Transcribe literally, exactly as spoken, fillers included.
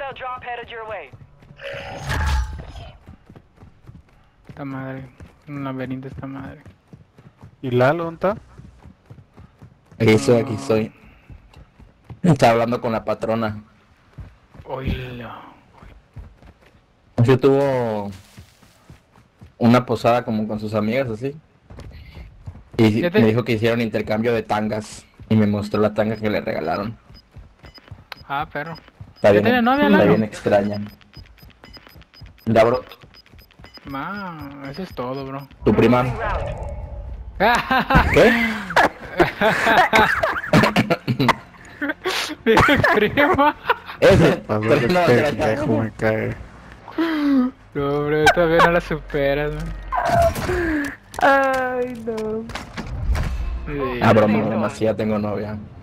drop headed your way. Esta madre. Un laberinto esta madre. ¿Y Lalo dónde está? Aquí estoy, aquí estoy. Estaba hablando con la patrona. Oílo. Yo tuvo una posada como con sus amigas así. Y Ya te- me dijo que hicieron intercambio de tangas. Y me mostró la tanga que le regalaron. Ah, perro. Está ¿Ya bien, tiene novia, está Lalo? bien extraña. Ya, bro, Ma, eso es todo, bro. tu prima. Moving round. ¿Qué? Mi prima. Ese. Pasó pero que no, pendejo no, me cae. No, bro, todavía no la superas, man. Ay, no. Sí. Ah, broma, broma, sí, ya tengo novia.